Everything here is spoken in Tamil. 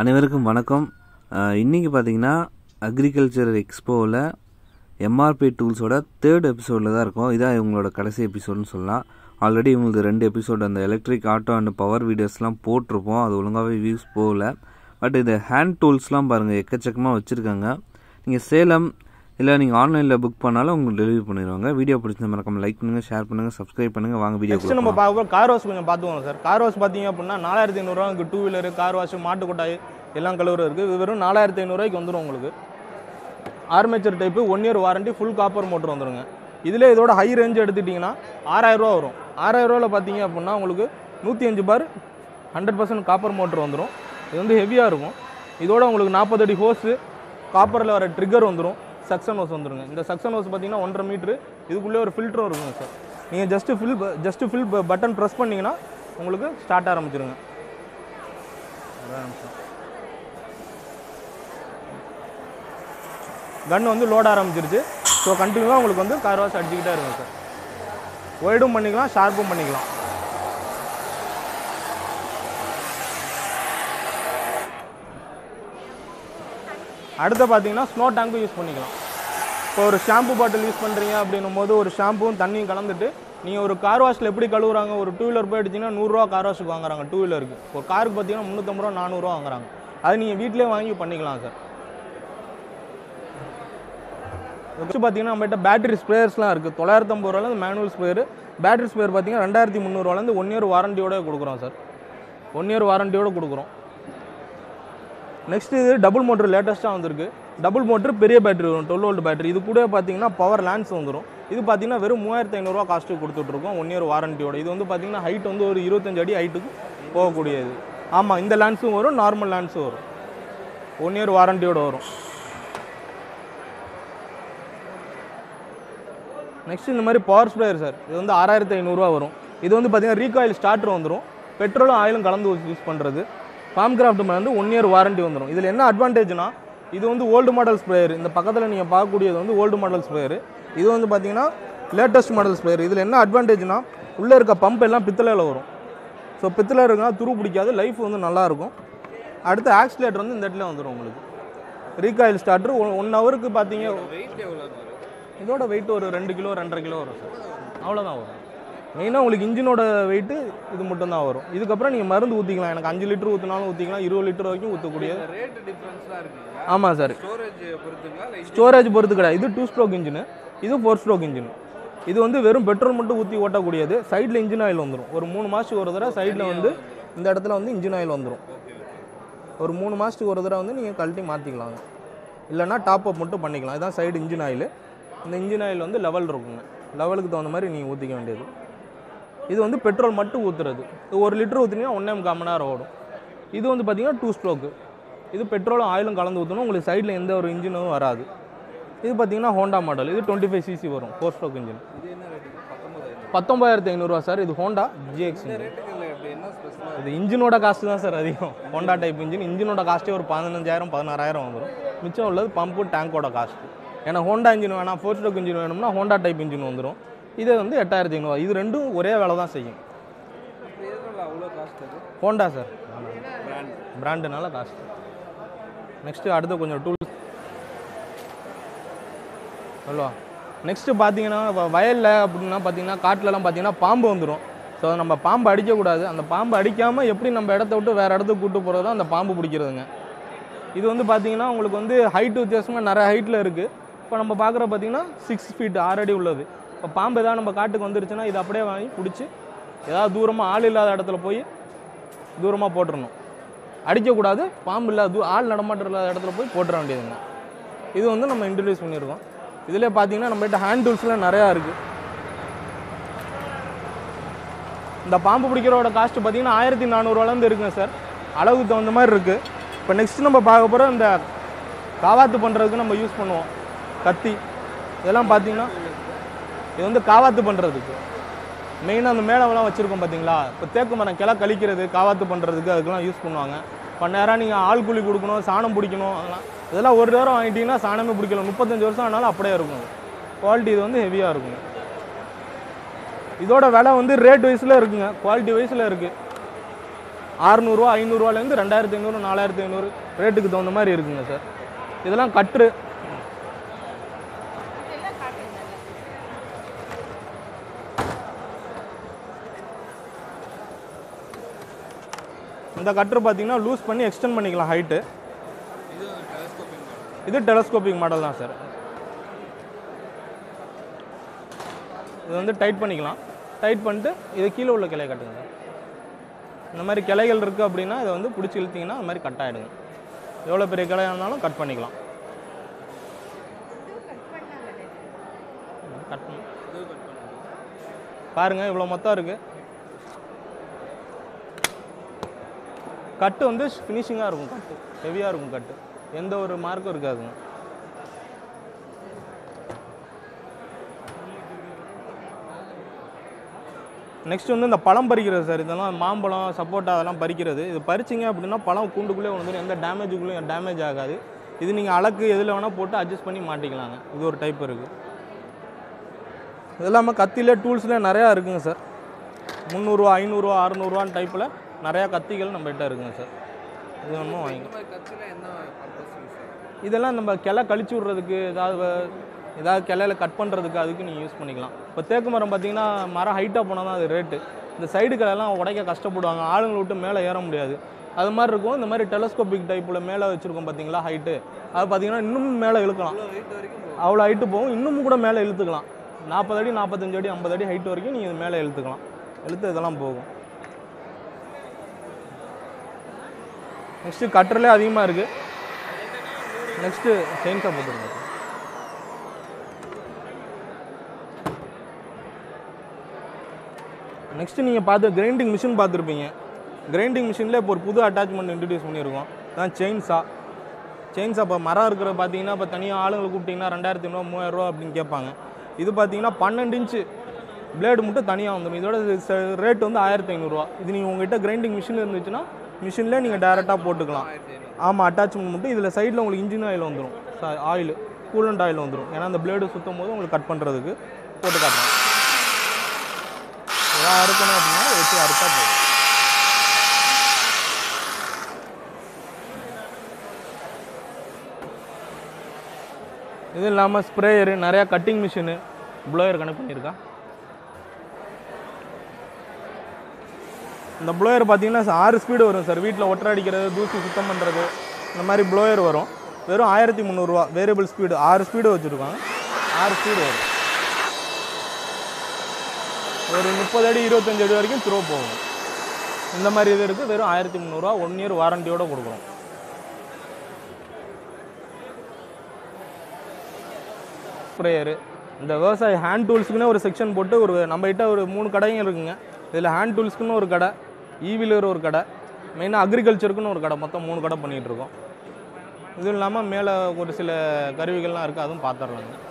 அனைவருக்கும் வணக்கம். இன்றைக்கி பார்த்தீங்கன்னா அக்ரிகல்ச்சர் எக்ஸ்போவில் எம்ஆர்பி டூல்ஸோட 3rd எபிசோடில் தான் இருக்கும். இதான் இவங்களோட கடைசி எபிசோடுன்னு சொல்லலாம். ஆல்ரெடி இவங்களுக்கு 2 எபிசோடு அந்த எலக்ட்ரிக் ஆட்டோ அண்ட் பவர் வீடியோஸ்லாம் போட்டிருப்போம். அது ஒழுங்காகவே வியூஸ் போகல. பட் இது ஹேண்ட் டூல்ஸ்லாம் பாருங்கள் எக்கச்சக்கமாக வச்சுருக்காங்க. நீங்கள் சேலம் இல்லை நீங்கள் ஆன்லைனில் புக் பண்ணாலும் உங்களுக்கு டெலிவரி பண்ணிடுவாங்க. வீடியோ பிடிச்ச மறக்காம லைக் பண்ணுங்கள், ஷேர் பண்ணுங்கள், சப்ஸ்கிரைப் பண்ணுங்கள். வாங்க வீடியோ நம்ம பார்க்க கார் வாஷ் கொஞ்சம் பார்த்துவோம் சார். கார் வாஷ் பார்த்தீங்க அப்படின்னா 4500 டூ வீலரு, கார் வாஷ், மாட்டு கொட்டாய் எல்லாம் கழுவுறது இருக்குது. இது வெறும் 4500 வந்துடும் உங்களுக்கு. Armature type 1 year warranty, full copper motor வந்துடுங்க. இதில் இதோட ஹை ரேஞ்ச் எடுத்துட்டிங்கன்னா 6000 ரூபா வரும். 6000 ரூபாவில் பார்த்தீங்க அப்படின்னா உங்களுக்கு 105 பார் 100% காப்பர் மோட்டர் வந்துடும். இது வந்து ஹெவியாக இருக்கும். இதோட உங்களுக்கு 40 அடி ஹோஸு, காப்பரில் வர ட்ரிகர் வந்துடும், சக்ஷன் ஹோஸ் வந்துடுங்க. இந்த சக்ஷன் ஹோஸ் பார்த்தீங்கன்னா 1.5 மீட்ரு. இதுக்குள்ளே ஒரு ஃபில்டரும் இருக்குங்க சார். நீங்கள் ஜஸ்ட்டு ஃபில் பட்டன் ப்ரெஸ் பண்ணிங்கன்னா உங்களுக்கு ஸ்டார்ட் ஆரம்பிச்சிருங்க. கன் வந்து லோட் ஆரம்பிச்சிருச்சு. ஸோ கண்டினியூவாக உங்களுக்கு வந்து கார் வாஷ் அடிச்சுக்கிட்டே இருக்கும் சார். ஒய்டும் பண்ணிக்கலாம், ஷார்ப்பும் பண்ணிக்கலாம். அடுத்து பார்த்தீங்கன்னா ஸ்னோ டேங்க்கும் யூஸ் பண்ணிக்கலாம். இப்போ ஒரு ஷாம்பு பாட்டில் யூஸ் பண்ணுறீங்க அப்படின்னும் போது ஒரு ஷாம்பும் தண்ணியும் கலந்துட்டு நீங்கள் ஒரு கார் வாஷில் எப்படி கழுவுறாங்க, ஒரு டூ வீலர் போயிடுச்சிங்கன்னா 100 ரூபா கார் வாஷுக்கு வாங்குறாங்க. டூ வீலருக்கு ஒரு காருக்கு பார்த்தீங்கன்னா 350 ரூபா 400 ரூபா வாங்குறாங்க. அது நீங்கள் வீட்டிலே வாங்கி பண்ணிக்கலாம் சார். வச்சு பார்த்தீங்கன்னா நம்மகிட்ட பேட்டரி ஸ்ப்ரேயர்ஸ்லாம் இருக்குது. 950 ரூபாலேருந்து மேனுவல் ஸ்ப்ரேயர். பேட்டரி ஸ்ப்ரேயர் பார்த்தீங்கன்னா 2300 ரூபாலேருந்து 1 இயர் வாரண்டியோட கொடுக்குறோம் சார். 1 இயர் வாரண்டியோடு கொடுக்குறோம். நெக்ஸ்ட் இது டபுள் மோட்ரு லேட்டஸ்ட்டாக வந்திருக்கு. டபுள் மோட்ரு பெரிய பேட்டரி வரும், 12 வோல்ட் பேட்டரி. இது கூட பார்த்தீங்கன்னா பவர் லேண்ட்ஸ் வந்துடும். இது பார்த்தீங்கன்னா வெறும் 3500 ரூபா காஸ்ட்டு கொடுத்துட்ருக்கோம் 1 இயர் வாரண்டியோட. இது வந்து பார்த்தீங்கன்னா ஹைட் வந்து ஒரு 25 அடி ஹைட்டுக்கு போகக்கூடியது. ஆமாம், இந்த லேண்ட்ஸும் வரும், நார்மல் லேண்ட்ஸும் வரும். 1 இயர் வாரண்டியோடு வரும். நெக்ஸ்ட் இந்த மாதிரி பவர் ஸ்ப்ரேயர் சார். இது வந்து 6500 ரூபா வரும். இது வந்து பார்த்தீங்கன்னா ரீகாயில் ஸ்டார்டர் வந்துடும். பெட்ரோலும் ஆயிலும் கலந்து யூஸ் பண்ணுறது. ஃபார்ம் கிராஃப்ட் வந்து 1 இயர் வாரண்டி வந்துடும். இதில் என்ன அட்வான்டேஜ்னா, இது வந்து ஓல்டு மாடல் ஸ்ப்ரேயர். இந்த பக்கத்தில் நீங்கள் பார்க்கக்கூடியது வந்து ஓல்டு மாடல் ஸ்ப்ரேயர். இது வந்து பார்த்தீங்கன்னா லேட்டஸ்ட் மாடல் ஸ்ப்ரேயர். இதில் என்ன அட்வான்டேஜ்னா, உள்ளே இருக்க பம்ப் எல்லாம் பித்தளையில் வரும். ஸோ பித்தளை இருக்குன்னா துரு பிடிக்காது, லைஃப் வந்து நல்லாயிருக்கும். அடுத்து ஆக்சிலேட்டர் வந்து இந்த இடத்துல வந்துடும் உங்களுக்கு. ரீகாயில் ஸ்டார்டர் 1 ஹவருக்கு பார்த்தீங்க. இதோட வெயிட் ஒரு 2 கிலோ 2.5 கிலோ வரும் சார். அவ்வளோதான் வரும். மெயினாக உங்களுக்கு இன்ஜினோட வெயிட்டு இது மட்டும் தான் வரும். இதுக்கப்புறம் நீங்கள் மருந்து ஊற்றிக்கலாம். எனக்கு 5 லிட்டர் ஊற்றினாலும் ஊற்றிக்கலாம், 20 லிட்டர் வரைக்கும் ஊற்றக்கூடிய. ஆமாம் சார், ஸ்டோரேஜ் பொறுத்து கிடையாது. இது 2 ஸ்ட்ரோக் இன்ஜினு, இது 4 ஸ்ட்ரோக் இன்ஜின். இது வந்து வெறும் பெட்ரோல் மட்டும் ஊற்றி ஓட்டக்கூடியது. சைடில் இன்ஜின் ஆயில் வந்துடும். ஒரு 3 மாதத்துக்கு ஒரு தடவை சைடில் வந்து இந்த இடத்துல வந்து இன்ஜின் ஆயில் வந்துடும். ஒரு 3 மாதத்துக்கு ஒரு தடவை வந்து நீங்கள் கழட்டி மாற்றிக்கலாங்க. இல்லைனா டாப் அப் மட்டும் பண்ணிக்கலாம். இதுதான் சைடு இன்ஜின் ஆயில். இந்த இன்ஜின் ஆயில் வந்து லெவல் இருக்குங்க. லெவலுக்கு தகுந்த மாதிரி நீங்கள் ஊற்றிக்க வேண்டியது. இது வந்து பெட்ரோல் மட்டும் ஊற்றுறது. 1 லிட்டர் ஊற்றினீங்கன்னா 1.25 மணி நேரம் ஓடும். இது வந்து பார்த்தீங்கன்னா 2 ஸ்ட்ரோக்கு. இது பெட்ரோலும் ஆயிலும் கலந்து ஊற்றணும். உங்களுக்கு சைடில் எந்த ஒரு இன்ஜினும் வராது. இது பார்த்தீங்கன்னா ஹோண்டா மாடல். இது 25 cc வரும், 4 ஸ்ட்ரோக் இன்ஜின். 19500 ரூபா சார். இது ஹோண்டா GX. இது இன்ஜினோட காஸ்ட்டு தான் சார் அதிகம். Honda type engine. இன்ஜினோட காஸ்ட்டே ஒரு 15000 16000 வந்துடும். மிச்சம் உள்ளது பம்பு டேங்கோட காஸ்ட்டு. ஏன்னா ஹோண்டா இன்ஜின் வேணாம், 4 ஸ்ட்ரோக் இன்ஜின் வேணும்னா ஹோண்டா டைப் இன்ஜின் வந்துடும். இது வந்து 8500. இது ரெண்டும் ஒரே வேலை தான் செய்யும். ஹோண்டா சார், பிராண்டுனால காஸ்ட். நெக்ஸ்ட்டு அடுத்து கொஞ்சம் டூல்ஸ் சொல்லுவா. நெக்ஸ்ட்டு பார்த்தீங்கன்னா வயலில் அப்படின்னா பார்த்தீங்கன்னா காட்டிலலாம் பார்த்தீங்கன்னா பாம்பு வந்துடும். ஸோ நம்ம பாம்பு அடிக்கக்கூடாது. அந்த பாம்பு அடிக்காமல் எப்படி நம்ம இடத்த விட்டு வேறு இடத்துக்கு கூட்டு போகிறது தான் அந்த பாம்பு பிடிக்கிறதுங்க. இது வந்து பார்த்தீங்கன்னா உங்களுக்கு வந்து ஹைட்டு வித்தியாசமாக நிறைய ஹைட்டில் இருக்குது. இப்போ நம்ம பார்க்குற பார்த்தீங்கன்னா 6 ஃபீட் 6 அடி உள்ளது. இப்போ பாம்பு எதாவது நம்ம காட்டுக்கு வந்துருச்சுன்னா இது அப்படியே வாங்கி பிடிச்சி ஏதாவது தூரமாக ஆள் இல்லாத இடத்துல போய் தூரமாக போட்டுடணும். அடிக்கக்கூடாது. பாம்பு இல்லாத ஆள் நடமாட்டம் இல்லாத இடத்துல போய் போட்டுற வேண்டியதுங்க. இது வந்து நம்ம இன்ட்ரடியூஸ் பண்ணியிருக்கோம். இதில் பார்த்தீங்கன்னா நம்மகிட்ட ஹேண்ட் டூல்ஸ்லாம் நிறையா இருக்குது. இந்த பாம்பு பிடிக்கிறோட காஸ்ட்டு பார்த்தீங்கன்னா 1400 ரூபாலேருந்து இருக்குங்க சார். அளவுக்கு தகுந்த மாதிரி இருக்குது. இப்போ நெக்ஸ்ட் நம்ம பார்க்க போகிற இந்த காவாத்து பண்ணுறதுக்கு நம்ம யூஸ் பண்ணுவோம் கத்தி. இதெல்லாம் பார்த்தீங்கன்னா இது வந்து காவாத்து பண்ணுறதுக்கு மெயினாக அந்த மேளம்லாம் வச்சுருக்கோம் பார்த்தீங்களா. இப்போ தேக்கு மரம் கிளை கழிக்கிறது, காவாத்து பண்ணுறதுக்கு அதுக்கெல்லாம் யூஸ் பண்ணுவாங்க. இப்போ நேராக நீங்கள் ஆள் கூலி கொடுக்கணும், சாணம் பிடிக்கணும். இதெல்லாம் ஒரு நேரம் வாங்கிட்டீங்கன்னா சாணமே பிடிக்கல. 35 வருஷம் ஆனாலும் அப்படியே இருக்கும். குவாலிட்டி இது வந்து ஹெவியாக இருக்குங்க. இதோட விலை வந்து ரேட் வைஸில் இருக்குங்க, குவாலிட்டி வைஸில் இருக்குது. 600 500 2500 4500 ரேட்டுக்கு தகுந்த மாதிரி இருக்குங்க சார். இதெல்லாம் கட்ரு. இந்த கட்ரு பார்த்தீங்கன்னா லூஸ் பண்ணி எக்ஸ்டெண்ட் பண்ணிக்கலாம் ஹைட்டு. இது டெலஸ்கோபிக் மாடல் தான் சார். இது வந்து டைட் பண்ணிக்கலாம். டைட் பண்ணிட்டு இது கீழே உள்ள கிளையை கட்டுங்க சார். இந்த மாதிரி கிளைகள் இருக்குது அப்படின்னா இதை வந்து பிடிச்சி இழுத்திங்கன்னா அது மாதிரி கட் ஆகிடுங்க. எவ்வளோ பெரிய கிளையாக இருந்தாலும் கட் பண்ணிக்கலாம். கட் பண்ணி பாருங்கள், இவ்வளோ மொத்தம் இருக்குது. கட்டு வந்து ஃபினிஷிங்காக இருக்கும். கட்டு ஹெவியாக இருக்கும். கட்டு எந்த ஒரு மார்க்கும் இருக்காதுங்க. நெக்ஸ்ட் வந்து இந்த பழம் பறிக்கிறது சார். இதெல்லாம் மாம்பழம், சப்போட்டா அதெல்லாம் பறிக்கிறது. இது பறிச்சிங்க அப்படின்னா பழம் கூண்டுக்குள்ளே வந்துடும். எந்த டேமேஜுக்குள்ளேயும் டேமேஜ் ஆகாது. இது நீங்கள் அலக்கு எதில் வேணால் போட்டு அட்ஜஸ்ட் பண்ணி மாட்டிக்கலாங்க. இது ஒரு டைப் இருக்குது. இது இல்லாமல் கத்திலே டூல்ஸ்லேயே நிறையா இருக்குங்க சார். 300 500 600 டைப்பில் நிறையா கத்திகள் நம்மகிட்ட இருக்குங்க சார். இது ஒன்றும் வாங்கி இதெல்லாம் நம்ம கிளை கழிச்சு விட்றதுக்கு, ஏதாவது கிளையில் கட் பண்ணுறதுக்கு அதுக்கு நீங்கள் யூஸ் பண்ணிக்கலாம். இப்போ தேக்கு மரம் பார்த்தீங்கன்னா மரம் ஹைட்டாக போனால் தான் அது ரேட்டு. இந்த சைடு கிளையெல்லாம் உடைக்க கஷ்டப்படுவாங்க, ஆளுங்களை விட்டு மேலே ஏற முடியாது. அது மாதிரி இருக்கும். இந்த மாதிரி டெலஸ்கோபிக் டைப்பில் மேலே வச்சுருக்கோம் பார்த்தீங்களா ஹைட்டு, அது பார்த்தீங்கன்னா இன்னும் மேலே இழுக்கலாம். அவ்வளோ ஹைட்டு போகும். இன்னும் கூட மேலே இழுத்துக்கலாம். 40 அடி 45 அடி 50 அடி ஹைட் வரைக்கும் நீங்கள் மேலே இழுத்துக்கலாம். இழுத்து இதெல்லாம் போகும். நெக்ஸ்ட்டு கட்டர்லே அதிகமாக இருக்குது. நெக்ஸ்ட்டு செயின்ஸா போட்டுருங்க. நெக்ஸ்ட்டு நீங்கள் கிரைண்டிங் மிஷின் பார்த்துருப்பீங்க. கிரைண்டிங் மிஷினில் இப்போ ஒரு புது அட்டாச்மெண்ட் இன்ட்ரடியூஸ் பண்ணியிருக்கோம். அதான் செயின்ஸா. இப்போ மரம் இருக்கிற பார்த்தீங்கன்னா இப்போ தனியாக ஆளுங்களை கூப்பிட்டிங்கன்னா 2500 3000 அப்படின்னு கேட்பாங்க. இது பார்த்தீங்கன்னா 12 இன்ச்சு பிளேடு மட்டும் தனியாக வந்துடும். இதோட ரேட் வந்து 1500. இது நீங்கள் உங்கள்கிட்ட கிரைண்டிங் மிஷின் இருந்துச்சுன்னா மிஷினில் நீங்கள் டேரெக்டாக போட்டுக்கலாம். ஆமாம், அட்டாச்மெண்ட் மட்டும். இதில் சைடில் உங்களுக்கு இன்ஜின் ஆயில் வந்துடும், ஆயில் கூலண்ட் ஆயில் வந்துடும். ஏன்னா அந்த பிளேடு சுற்றும் போது உங்களுக்கு கட் பண்ணுறதுக்கு போட்டு காட்டலாம். ஏதாவது அறுக்கணும் அப்படின்னா வச்சு அறுத்தா போதும். இது இல்லாமல் ஸ்ப்ரேயரு, நிறையா கட்டிங் மிஷினு, ப்ளோயர் கனெக்ட் பண்ணியிருக்கா. இந்த ப்ளோயர் பார்த்தீங்கன்னா 6 ஸ்பீடு வரும் சார். வீட்டில் ஒட்டரை அடிக்கிறது, தூசி சுத்தம் பண்ணுறது, இந்த மாதிரி ப்ளோயர் வரும். வெறும் 1300 வேரியபிள் ஸ்பீடு. 6 ஸ்பீடு வச்சுருக்காங்க. 6 ஸ்பீடு வரும். ஒரு 30 அடி 25 அடி வரைக்கும் த்ரோ போகும். இந்த மாதிரி இது இருக்குது. வெறும் 1300 1 இயர் வாரண்டியோடு கொடுக்குறோம். ஸ்ப்ரேயரு, இந்த விவசாய ஹேண்ட் டூல்ஸுக்குன்னு ஒரு செக்ஷன் போட்டு நம்மகிட்ட ஒரு 3 கடைங்க இருக்குங்க. இதில் ஹேண்ட் டூல்ஸ்க்குன்னு ஒரு கடை, ஈவிலர் ஒரு கடை, மெயினாக அக்ரிகல்ச்சருக்குன்னு ஒரு கடை, மொத்தம் 3 கடை பண்ணிகிட்ருக்கோம். இதுவும் இல்லாமல் மேலே ஒரு சில கருவிகள்லாம் இருக்குது, அதுவும் பார்த்துடலாங்க.